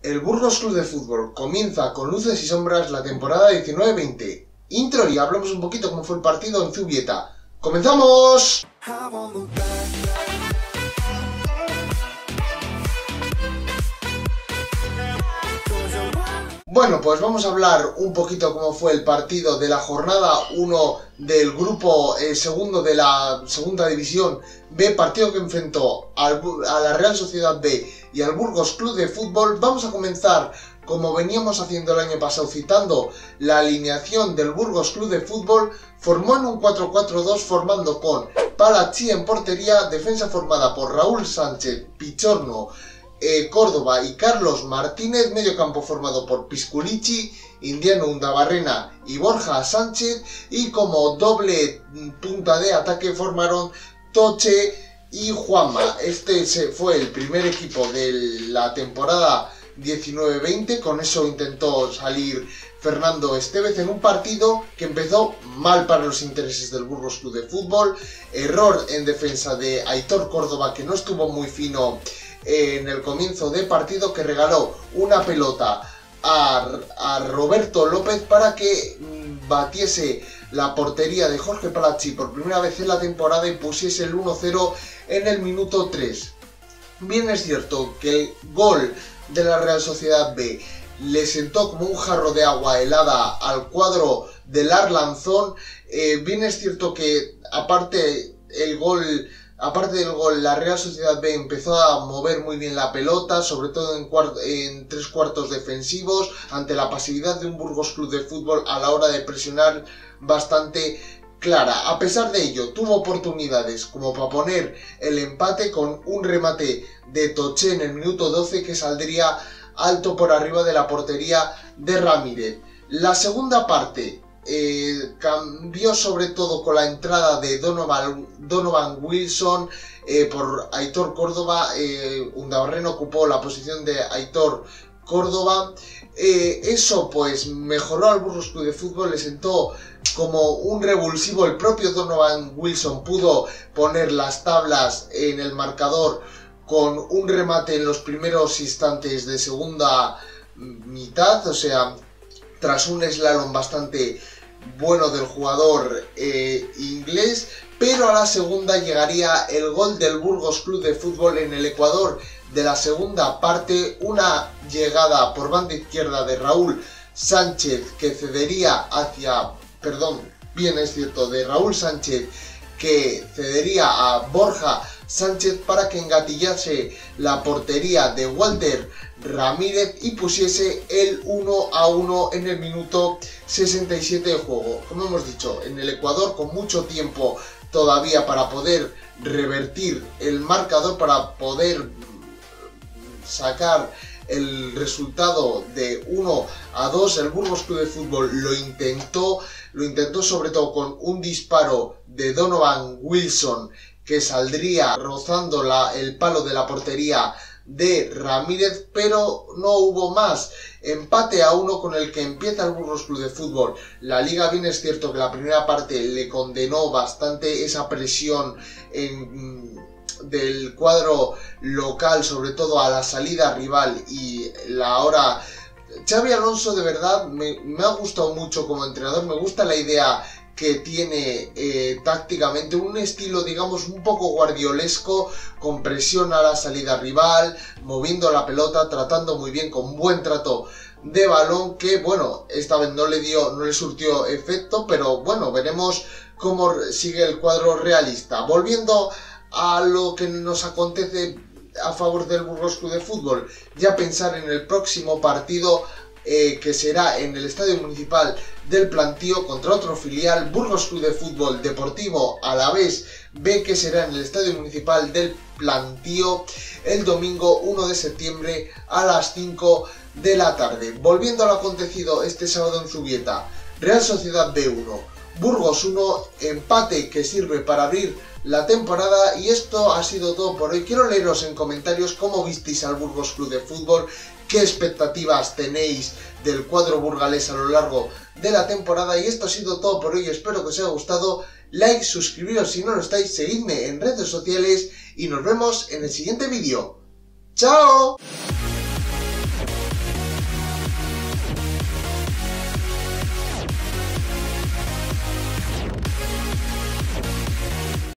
El Burgos Club de Fútbol comienza con luces y sombras la temporada 19-20. Intro y hablamos un poquito cómo fue el partido en Zubieta. ¡Comenzamos! Bueno, pues vamos a hablar un poquito cómo fue el partido de la jornada 1 del grupo segundo de la segunda división B, partido que enfrentó a la Real Sociedad B y al Burgos Club de Fútbol. Vamos a comenzar como veníamos haciendo el año pasado, citando la alineación del Burgos Club de Fútbol. Formó en un 4-4-2 formando con Palacci en portería, defensa formada por Raúl Sánchez, Pichorno, Córdoba y Carlos Martínez, medio campo formado por Pisculichi, Indiano Undabarrena y Borja Sánchez, y como doble punta de ataque formaron Toche y Juanma. Este fue el primer equipo de la temporada 19-20, con eso intentó salir Fernando Estévez en un partido que empezó mal para los intereses del Burgos Club de Fútbol. Error en defensa de Aitor Córdoba, que no estuvo muy fino en el comienzo de partido, que regaló una pelota a Roberto López para que batiese la portería de Jorge Palacci por primera vez en la temporada y pusiese el 1-0 en el minuto 3. Bien es cierto que el gol de la Real Sociedad B le sentó como un jarro de agua helada al cuadro del Arlanzón. Bien es cierto que aparte del gol, la Real Sociedad B empezó a mover muy bien la pelota, sobre todo en tres cuartos defensivos, ante la pasividad de un Burgos Club de Fútbol a la hora de presionar bastante clara. A pesar de ello, tuvo oportunidades como para poner el empate con un remate de Toche en el minuto 12 que saldría alto por arriba de la portería de Ramírez. La segunda parte cambió sobre todo con la entrada de Donovan Wilson por Aitor Córdoba. Undabarrena ocupó la posición de Aitor Córdoba. Eso pues mejoró al Burgos Club de Fútbol, le sentó como un revulsivo. El propio Donovan Wilson pudo poner las tablas en el marcador con un remate en los primeros instantes de segunda mitad, o sea, tras un slalom bastante bueno del jugador inglés. Pero a la segunda llegaría el gol del Burgos Club de Fútbol en el Ecuador de la segunda parte, una llegada por banda izquierda de Raúl Sánchez que cedería de Raúl Sánchez que cedería a Borja Sánchez para que engatillase la portería de Walter Ramírez y pusiese el 1-1 en el minuto 67 de juego. Como hemos dicho, en el Ecuador con mucho tiempo todavía para poder revertir el marcador, para poder sacar el resultado de 1-2. El Burgos Club de Fútbol lo intentó sobre todo con un disparo de Donovan Wilson que saldría rozando el palo de la portería de Ramírez, pero no hubo más. Empate a 1 con el que empieza el Burgos Club de Fútbol la liga. Bien es cierto que la primera parte le condenó bastante esa presión del cuadro local, sobre todo a la salida rival, y Xabi Alonso de verdad me ha gustado mucho como entrenador. Me gusta la idea que tiene tácticamente, un estilo digamos un poco guardiolesco, con presión a la salida rival, moviendo la pelota, tratando muy bien, con buen trato de balón, que bueno, esta vez no le surtió efecto, pero bueno, veremos cómo sigue el cuadro realista. Volviendo a lo que nos acontece a favor del Burgos Club de Fútbol, ya pensar en el próximo partido, que será en el Estadio Municipal del Plantío contra otro filial, Burgos Club de Fútbol Deportivo Alavés B, que será en el Estadio Municipal del Plantío el domingo 1 de septiembre a las 5 de la tarde. Volviendo a lo acontecido este sábado en Zubieta, Real Sociedad B1, Burgos 1, empate que sirve para abrir la temporada. Y esto ha sido todo por hoy. Quiero leeros en comentarios cómo visteis al Burgos Club de Fútbol, qué expectativas tenéis del cuadro burgalés a lo largo de la temporada. Y esto ha sido todo por hoy, espero que os haya gustado. Like, suscribiros si no lo estáis, seguidme en redes sociales y nos vemos en el siguiente vídeo. ¡Chao!